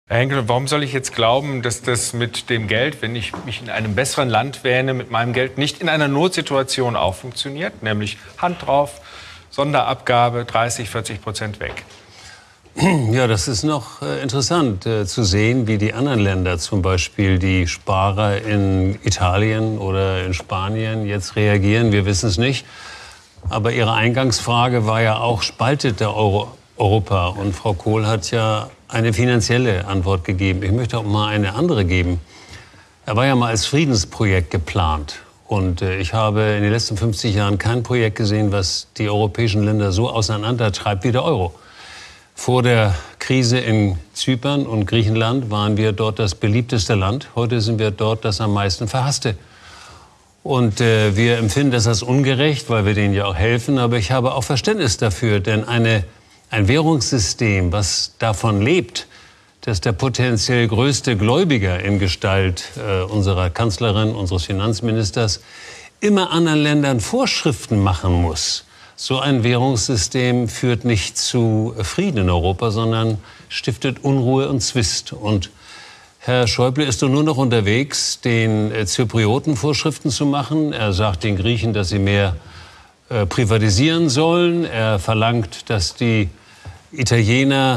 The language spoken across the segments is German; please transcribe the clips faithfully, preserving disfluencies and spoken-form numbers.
Herr Henkel, warum soll ich jetzt glauben, dass das mit dem Geld, wenn ich mich in einem besseren Land wähne, mit meinem Geld nicht in einer Notsituation auch funktioniert? Nämlich Hand drauf, Sonderabgabe, dreißig, vierzig Prozent weg. Ja, das ist noch äh, interessant äh, zu sehen, wie die anderen Länder, zum Beispiel die Sparer in Italien oder in Spanien, jetzt reagieren. Wir wissen es nicht. Aber Ihre Eingangsfrage war ja auch, spaltet der Euro Europa? Und Frau Kohl hat ja eine finanzielle Antwort gegeben. Ich möchte auch mal eine andere geben. Er war ja mal als Friedensprojekt geplant. Und äh, ich habe in den letzten fünfzig Jahren kein Projekt gesehen, was die europäischen Länder so auseinandertreibt wie der Euro. Vor der Krise in Zypern und Griechenland waren wir dort das beliebteste Land. Heute sind wir dort das am meisten verhasste. Und äh, wir empfinden das als ungerecht, weil wir denen ja auch helfen. Aber ich habe auch Verständnis dafür, denn eine, ein Währungssystem, was davon lebt, dass der potenziell größte Gläubiger in Gestalt äh, unserer Kanzlerin, unseres Finanzministers, immer anderen Ländern Vorschriften machen muss. So ein Währungssystem führt nicht zu Frieden in Europa, sondern stiftet Unruhe und Zwist. Und Herr Schäuble ist doch nur noch unterwegs, den Zyprioten Vorschriften zu machen. Er sagt den Griechen, dass sie mehr äh, privatisieren sollen. Er verlangt, dass die Italiener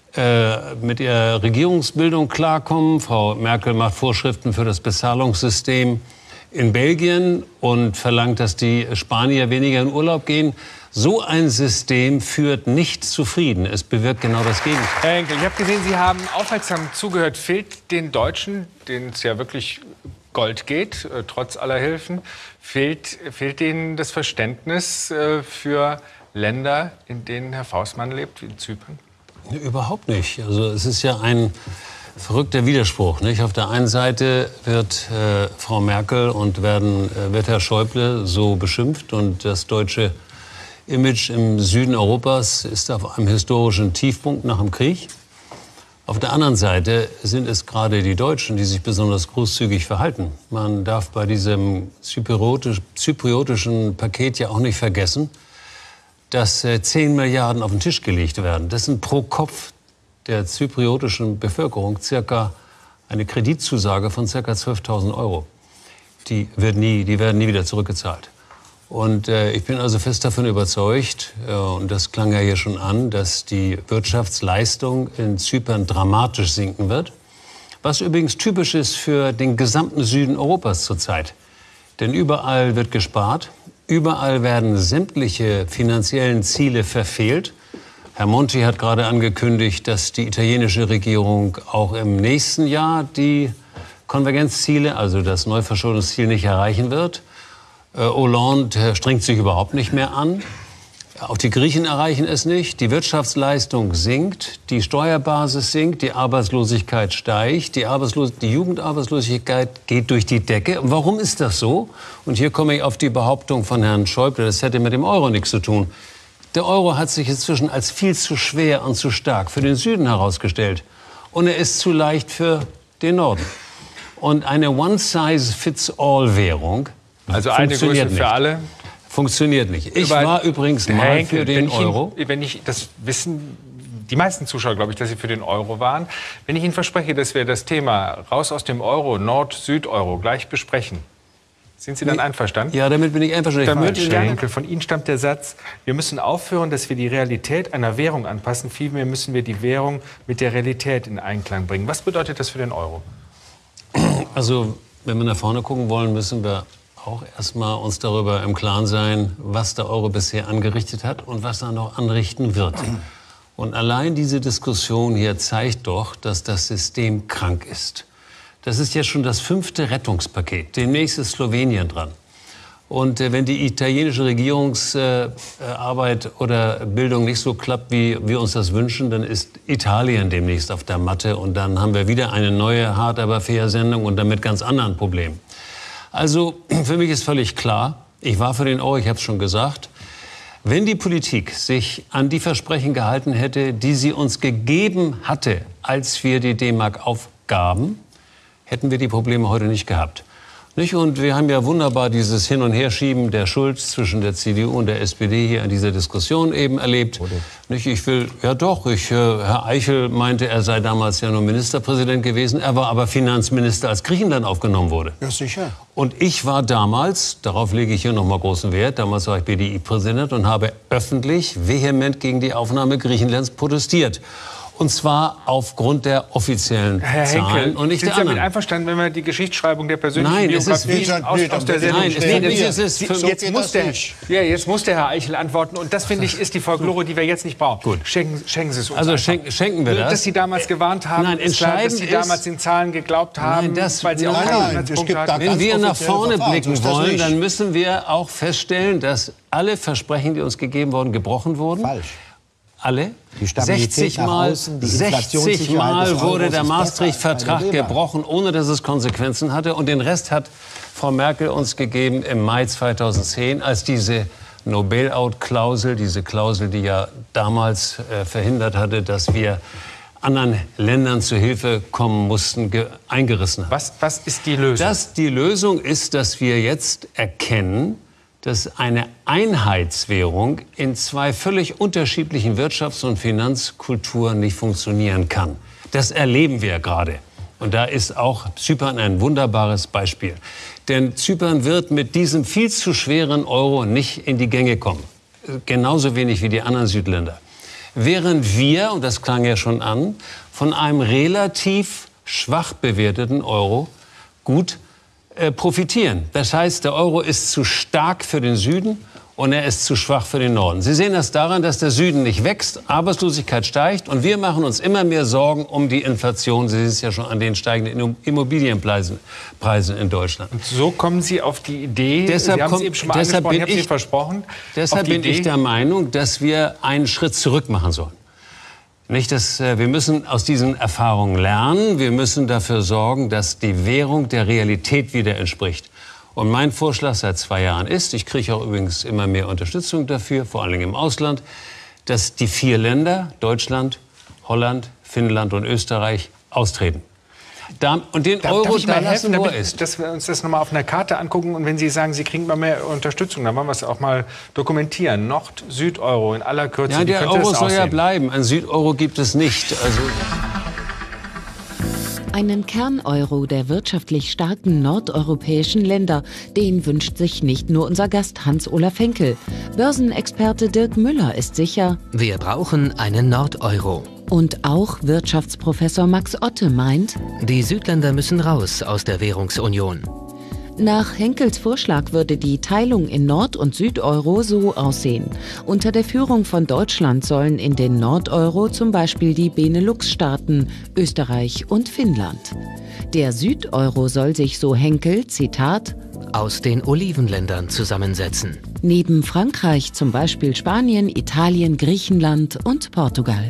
äh, mit ihrer Regierungsbildung klarkommen. Frau Merkel macht Vorschriften für das Bezahlungssystem in Belgien und verlangt, dass die Spanier weniger in Urlaub gehen. So ein System führt nicht zu Frieden. Es bewirkt genau das Gegenteil. Herr Henkel, ich habe gesehen, Sie haben aufmerksam zugehört. Fehlt den Deutschen, denen es ja wirklich Gold geht, äh, trotz aller Hilfen, fehlt, fehlt denen das Verständnis äh, für Länder, in denen Herr Fausmann lebt, wie in Zypern? Überhaupt nicht. Also es ist ja ein verrückter Widerspruch, nicht? Auf der einen Seite wird äh, Frau Merkel und werden, äh, wird Herr Schäuble so beschimpft und das deutsche Image im Süden Europas ist auf einem historischen Tiefpunkt nach dem Krieg. Auf der anderen Seite sind es gerade die Deutschen, die sich besonders großzügig verhalten. Man darf bei diesem zypriotisch, zypriotischen Paket ja auch nicht vergessen, dass äh, zehn Milliarden auf den Tisch gelegt werden. Das sind pro Kopf der zypriotischen Bevölkerung circa eine Kreditzusage von circa zwölftausend Euro. Die, wird nie, die werden nie wieder zurückgezahlt. Und äh, ich bin also fest davon überzeugt, äh, und das klang ja hier schon an, dass die Wirtschaftsleistung in Zypern dramatisch sinken wird. Was übrigens typisch ist für den gesamten Süden Europas zurzeit. Denn überall wird gespart, überall werden sämtliche finanziellen Ziele verfehlt. Herr Monti hat gerade angekündigt, dass die italienische Regierung auch im nächsten Jahr die Konvergenzziele, also das Neuverschuldungsziel, nicht erreichen wird. Äh, Hollande strengt sich überhaupt nicht mehr an. Auch die Griechen erreichen es nicht. Die Wirtschaftsleistung sinkt, die Steuerbasis sinkt, die Arbeitslosigkeit steigt, die, Arbeitslos- die Jugendarbeitslosigkeit geht durch die Decke. Und warum ist das so? Und hier komme ich auf die Behauptung von Herrn Schäuble, das hätte mit dem Euro nichts zu tun. Der Euro hat sich inzwischen als viel zu schwer und zu stark für den Süden herausgestellt. Und er ist zu leicht für den Norden. Und eine One-Size-Fits-All-Währung also eine Größe für alle? Funktioniert nicht. Ich war übrigens mal Henkel, für den wenn Euro. Ihnen, wenn ich das wissen, die meisten Zuschauer, glaube ich, dass Sie für den Euro waren. Wenn ich Ihnen verspreche, dass wir das Thema raus aus dem Euro, Nord-Süd-Euro gleich besprechen, sind Sie dann einverstanden? Ja, damit bin ich einverstanden. Damit, Herr Henkel, von Ihnen stammt der Satz, wir müssen aufhören, dass wir die Realität einer Währung anpassen. Vielmehr müssen wir die Währung mit der Realität in Einklang bringen. Was bedeutet das für den Euro? Also, wenn wir nach vorne gucken wollen, müssen wir auch erstmal uns darüber im Klaren sein, was der Euro bisher angerichtet hat und was er noch anrichten wird. Und allein diese Diskussion hier zeigt doch, dass das System krank ist. Das ist jetzt schon das fünfte Rettungspaket. Demnächst ist Slowenien dran. Und äh, wenn die italienische Regierungsarbeit äh, oder Bildung nicht so klappt, wie wir uns das wünschen, dann ist Italien demnächst auf der Matte. Und dann haben wir wieder eine neue Hard aber fair Sendung und dann mit ganz anderen Problemen. Also für mich ist völlig klar, ich war für den Euro, ich habe es schon gesagt, wenn die Politik sich an die Versprechen gehalten hätte, die sie uns gegeben hatte, als wir die D-Mark aufgaben, hätten wir die Probleme heute nicht gehabt. Nicht? Und wir haben ja wunderbar dieses Hin- und Herschieben der Schuld zwischen der C D U und der S P D hier in dieser Diskussion eben erlebt. Nicht? Ich will, ja doch, ich, äh, Herr Eichel meinte, er sei damals ja nur Ministerpräsident gewesen. Er war aber Finanzminister, als Griechenland aufgenommen wurde. Ja, sicher. Und ich war damals, darauf lege ich hier nochmal großen Wert, damals war ich B D I-Präsident und habe öffentlich vehement gegen die Aufnahme Griechenlands protestiert. Und zwar aufgrund der offiziellen Herr Zahlen Henkel, und nicht sind der Sie damit anderen. einverstanden, wenn wir die Geschichtsschreibung der persönlichen Nein, es ist- Biografie Nee, aus, nee, aus der das- Sendung Nein, es- stellen? nee, Sie- das ist- Sie- so jetzt, geht muss das der, nicht. ja, jetzt muss der Herr Eichel antworten. Und das, finde ich, ist die Folklore, die wir jetzt nicht brauchen. Gut. Schenken, schenken Sie es uns Also einfach. schenken, schenken wir das. Dass Sie damals gewarnt haben, Nein, ist klar, dass entscheidend Sie ist- damals den Zahlen geglaubt haben, Nein, das- weil Sie auch nein, keinen nein, Anhaltspunkt es gibt hatten. da Wenn ganz wir nach offizielle vorne Verfahren, so blicken ist das wollen, nicht. dann müssen wir auch feststellen, dass alle Versprechen, die uns gegeben wurden, gebrochen wurden. Falsch. Alle. Die Stabilität sechzig nach Mal, außen, die sechzig Inflationssicherheit Mal des wurde Euros der ist Maastricht-Vertrag besser als bei Weber. gebrochen, ohne dass es Konsequenzen hatte. Und den Rest hat Frau Merkel uns gegeben im Mai zweitausendzehn, als diese No-Bail-out-Klausel, diese Klausel, die ja damals äh, verhindert hatte, dass wir anderen Ländern zu Hilfe kommen mussten, ge- eingerissen hat. Was, was ist die Lösung? Das, die Lösung ist, dass wir jetzt erkennen, dass eine Einheitswährung in zwei völlig unterschiedlichen Wirtschafts- und Finanzkulturen nicht funktionieren kann. Das erleben wir gerade. Und da ist auch Zypern ein wunderbares Beispiel. Denn Zypern wird mit diesem viel zu schweren Euro nicht in die Gänge kommen. Genauso wenig wie die anderen Südländer. Während wir, und das klang ja schon an, von einem relativ schwach bewerteten Euro gut äh, profitieren. Das heißt, der Euro ist zu stark für den Süden und er ist zu schwach für den Norden. Sie sehen das daran, dass der Süden nicht wächst, Arbeitslosigkeit steigt und wir machen uns immer mehr Sorgen um die Inflation. Sie sehen es ja schon an den steigenden Immobilienpreisen Preisen in Deutschland. So kommen Sie auf die Idee, Deshalb Sie haben es kommt- eben schon mal deshalb angesprochen, ich bin habe es Ihnen ich- versprochen. Deshalb auf die bin ich Idee- der Meinung, dass wir einen Schritt zurück machen sollen. Nicht, dass, äh, wir müssen aus diesen Erfahrungen lernen. Wir müssen dafür sorgen, dass die Währung der Realität wieder entspricht. Und mein Vorschlag seit zwei Jahren ist, ich kriege auch übrigens immer mehr Unterstützung dafür, vor allem im Ausland, dass die vier Länder, Deutschland, Holland, Finnland und Österreich, austreten. Da, und den Darf, Euro darf ich da mal lassen, helfen, wo er damit, ist. dass wir uns das nochmal auf einer Karte angucken und wenn Sie sagen, Sie kriegen mal mehr Unterstützung, dann wollen wir es auch mal dokumentieren. Nord-, Süd-Euro in aller Kürze. Ja, Wie der könnte Euro das soll ja aussehen? bleiben. Ein Südeuro gibt es nicht. Also Einen Kerneuro der wirtschaftlich starken nordeuropäischen Länder, den wünscht sich nicht nur unser Gast Hans-Olaf Henkel. Börsenexperte Dirk Müller ist sicher. Wir brauchen einen Nord-Euro. Und auch Wirtschaftsprofessor Max Otte meint, Die Südländer müssen raus aus der Währungsunion. nach Henkels Vorschlag würde die Teilung in Nord- und Südeuro so aussehen. Unter der Führung von Deutschland sollen in den Nordeuro zum Beispiel die Benelux-Staaten, Österreich und Finnland. Der Südeuro soll sich, so Henkel, Zitat, Aus den Olivenländern zusammensetzen. neben Frankreich zum Beispiel Spanien, Italien, Griechenland und Portugal.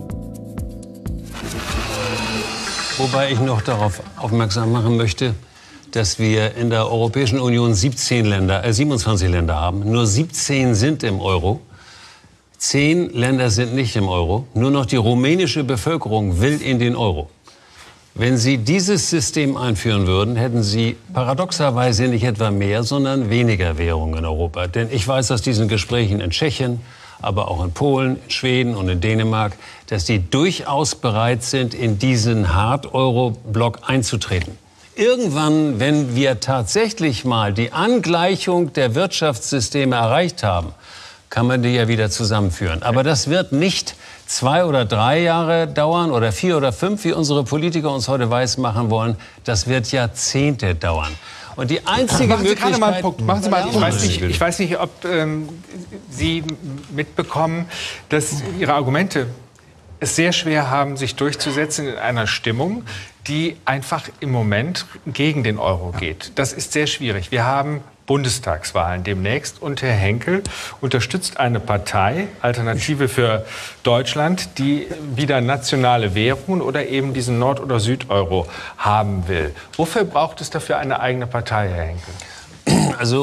Wobei ich noch darauf aufmerksam machen möchte, dass wir in der Europäischen Union siebzehn Länder, äh siebenundzwanzig Länder haben. Nur siebzehn sind im Euro. Zehn Länder sind nicht im Euro. Nur noch die rumänische Bevölkerung will in den Euro. Wenn Sie dieses System einführen würden, hätten Sie paradoxerweise nicht etwa mehr, sondern weniger Währung in Europa. Denn ich weiß aus diesen Gesprächen in Tschechien, aber auch in Polen, in Schweden und in Dänemark, dass die durchaus bereit sind, in diesen Hard-Euro-Block einzutreten. Irgendwann, wenn wir tatsächlich mal die Angleichung der Wirtschaftssysteme erreicht haben, kann man die ja wieder zusammenführen. Aber das wird nicht zwei oder drei Jahre dauern oder vier oder fünf, wie unsere Politiker uns heute weismachen wollen. Das wird Jahrzehnte dauern. Und die einzige Machen Sie gerade Möglichkeit... mal einen Punkt. Machen Sie mal, ich, Ja, weiß nicht, natürlich. ich weiß nicht, ob ähm, Sie mitbekommen, dass Ihre Argumente es sehr schwer haben, sich durchzusetzen in einer Stimmung, die einfach im Moment gegen den Euro geht. Das ist sehr schwierig. Wir haben Bundestagswahlen demnächst und Herr Henkel unterstützt eine Partei, Alternative für Deutschland, die wieder nationale Währungen oder eben diesen Nord- oder Südeuro haben will. Wofür braucht es dafür eine eigene Partei, Herr Henkel? Also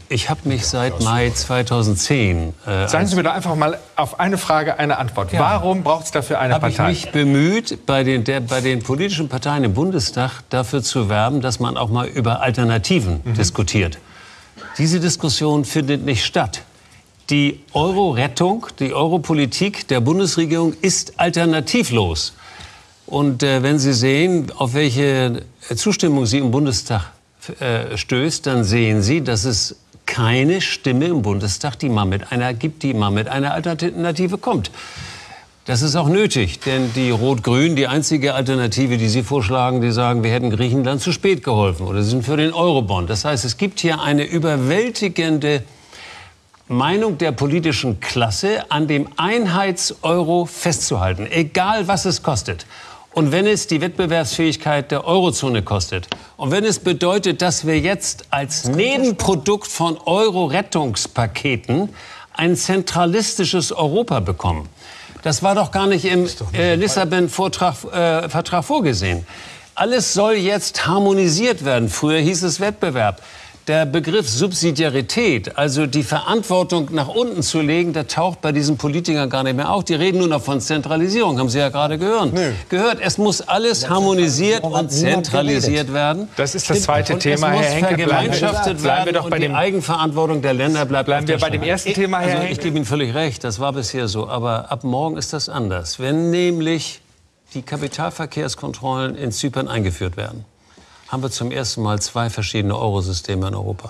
Ich habe mich seit Mai zweitausendzehn... Äh, Sagen Sie mir doch einfach mal auf eine Frage eine Antwort. Ja. Warum braucht es dafür eine Partei? Partei? Ich mich bemüht, bei den, der, bei den politischen Parteien im Bundestag dafür zu werben, dass man auch mal über Alternativen mhm. diskutiert. Diese Diskussion findet nicht statt. Die Euro-Rettung, die Europolitik der Bundesregierung ist alternativlos. Und äh, wenn Sie sehen, auf welche Zustimmung sie im Bundestag äh, stößt, dann sehen Sie, dass es keine Stimme im Bundestag, die mal mit einer gibt, die mal mit einer Alternative kommt. Das ist auch nötig, denn die Rot-Grün, die einzige Alternative, die Sie vorschlagen, die sagen, wir hätten Griechenland zu spät geholfen oder sie sind für den Eurobond. Das heißt, es gibt hier eine überwältigende Meinung der politischen Klasse, an dem Einheitseuro festzuhalten, egal was es kostet. Und wenn es die Wettbewerbsfähigkeit der Eurozone kostet und wenn es bedeutet, dass wir jetzt als Nebenprodukt von Euro-Rettungspaketen ein zentralistisches Europa bekommen. Das war doch gar nicht im äh, Lissabon-Vertrag äh, Vertrag vorgesehen. Alles soll jetzt harmonisiert werden. Früher hieß es Wettbewerb. Der Begriff Subsidiarität, also die Verantwortung nach unten zu legen, der taucht bei diesen Politikern gar nicht mehr auf. Die reden nur noch von Zentralisierung, haben Sie ja gerade gehört. Nee. gehört. Es muss alles harmonisiert und zentralisiert werden. Das ist das zweite und Thema, Herr Henke. Vergemeinschaftet bleiben wir werden doch bei und dem die Eigenverantwortung der Länder bleibt Bleiben wir bei dem ersten Thema, Herr also, Henke. Ich gebe Ihnen völlig recht, das war bisher so. Aber ab morgen ist das anders. Wenn nämlich die Kapitalverkehrskontrollen in Zypern eingeführt werden, haben wir zum ersten Mal zwei verschiedene Eurosysteme in Europa.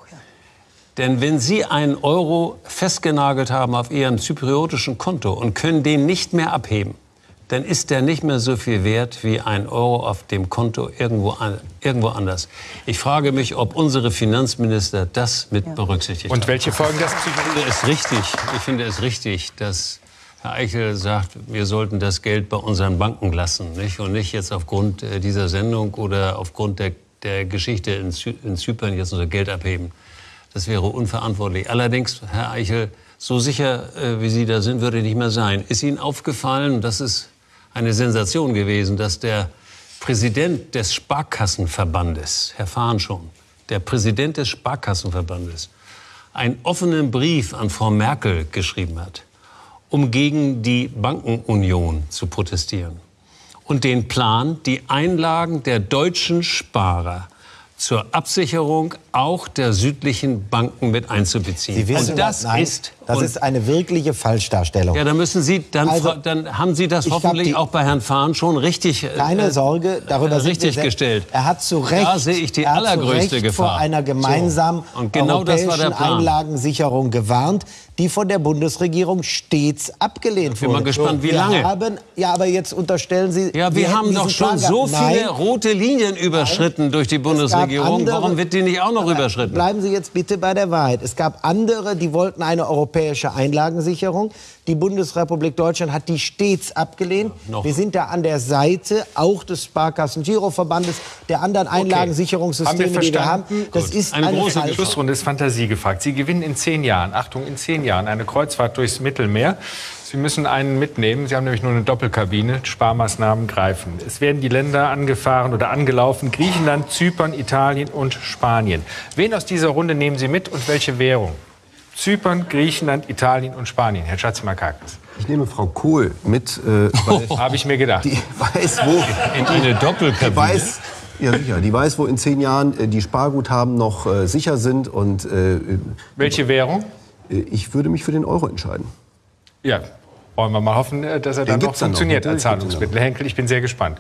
Denn wenn Sie einen Euro festgenagelt haben auf Ihrem zypriotischen Konto und können den nicht mehr abheben, dann ist der nicht mehr so viel wert wie ein Euro auf dem Konto irgendwo, an, irgendwo anders. Ich frage mich, ob unsere Finanzminister das mit ja. berücksichtigt und haben. welche Folgen das ich finde es richtig. Ich finde es richtig, dass Herr Eichel sagt, wir sollten das Geld bei unseren Banken lassen, nicht? Und nicht jetzt aufgrund dieser Sendung oder aufgrund der, der Geschichte in, Zy in Zypern jetzt unser Geld abheben. Das wäre unverantwortlich. Allerdings, Herr Eichel, so sicher, äh, wie Sie da sind, würde ich nicht mehr sein. Ist Ihnen aufgefallen, das ist eine Sensation gewesen, dass der Präsident des Sparkassenverbandes, Herr Farnschon, der Präsident des Sparkassenverbandes, einen offenen Brief an Frau Merkel geschrieben hat, um gegen die Bankenunion zu protestieren und den Plan, die Einlagen der deutschen Sparer zur Absicherung auch der südlichen Banken mit einzubeziehen. Sie wissen, und das nein, ist das und, ist eine wirkliche Falschdarstellung. Ja, dann müssen Sie, dann, also, dann haben Sie das hoffentlich die, auch bei Herrn Fahn schon richtig keine äh, Sorge, darüber äh, richtig sind gestellt. Er hat zu Recht, da sehe ich die allergrößte Gefahr vor einer gemeinsamen so. Und genau europäischen das war der Plan. Einlagensicherung gewarnt, die von der Bundesregierung stets abgelehnt ich bin wurde. mal gespannt, wie wir lange. Haben, ja, aber jetzt unterstellen Sie... Ja, wir haben doch schon so viele Nein. rote Linien überschritten Nein. durch die Bundesregierung. Andere, Warum wird die nicht auch noch überschritten? Bleiben Sie jetzt bitte bei der Wahrheit. Es gab andere, die wollten eine europäische Einlagensicherung. Die Bundesrepublik Deutschland hat die stets abgelehnt. Ja, wir sind da an der Seite auch des Sparkassen-Giroverbandes, der anderen okay. Einlagensicherungssysteme, wir die wir haben. Das Gut. ist eine, eine große Falsch Schlussrunde ist Fantasie gefragt. Sie gewinnen in zehn Jahren, Achtung, in zehn Jahren eine Kreuzfahrt durchs Mittelmeer. Sie müssen einen mitnehmen. Sie haben nämlich nur eine Doppelkabine. Sparmaßnahmen greifen. Es werden die Länder angefahren oder angelaufen. Griechenland, Zypern, Italien und Spanien. Wen aus dieser Runde nehmen Sie mit und welche Währung? Zypern, Griechenland, Italien und Spanien. Herr Schatzimarkakis. Ich nehme Frau Kohl mit, äh, weil oh, habe ich mir gedacht. Die weiß, wo in eine Doppelkabine. Die weiß, ja, sicher. Die weiß, wo in zehn Jahren äh, die Sparguthaben noch äh, sicher sind und äh, welche Währung? Äh, ich würde mich für den Euro entscheiden. Ja, wollen wir mal hoffen, dass er dann noch funktioniert noch. als Zahlungsmittel. Herr Henkel, ich bin sehr gespannt.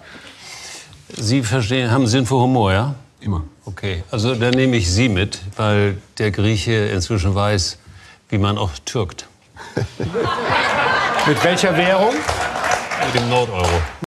Sie verstehen, haben Sinn für Humor, ja? Immer. Okay, also dann nehme ich Sie mit, weil der Grieche inzwischen weiß, wie man auch türkt. Mit welcher Währung? Mit dem Nordeuro.